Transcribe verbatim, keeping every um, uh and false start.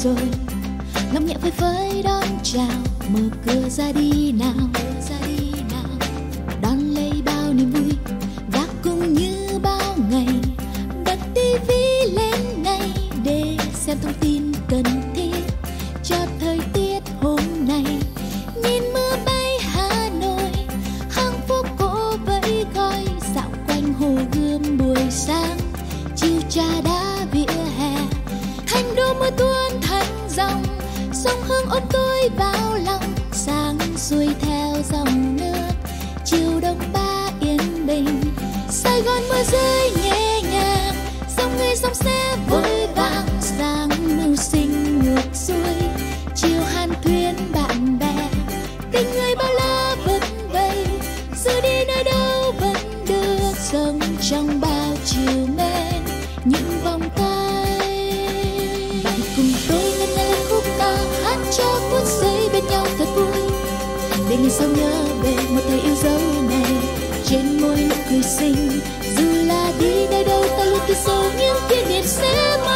rồi. Ngọc nhẹ phơi phới đón chào, mở cửa ra đi nào, ra đi nào. Đón lấy bao niềm vui và cũng như bao ngày, bật tivi lên ngay để xem thông tin cần thiết cho thời tiết hôm nay. Nhìn mưa bay Hà Nội, hàng phố cổ vẫy gói dạo quanh Hồ Gươm buổi sáng. Chiều trà đá vỉa hè, thành đô mưa tuôn thành dòng, sông Hương ôm tôi vào lòng, sáng xuôi theo dòng nước. Chiều đông ba yên bình, Sài Gòn mưa rơi nhẹ nhàng, dòng người dòng xe vội vàng, sáng mưu sinh ngược xuôi. Chiều hàn thuyên bạn bè, tình người bao la vẫn vậy, dù đi nơi đâu vẫn được sống trong bao chiều men những vòng tay. Bạn cùng tôi ngân nga lên khúc ca, hát cho phút giây bên nhau thật vui, để ngày sau nhớ về một thời yêu dấu này. Trên môi nụ cười xinh, dù là đi nơi đâu ta luôn ghi sâu những kỷ niệm sẽ mãi.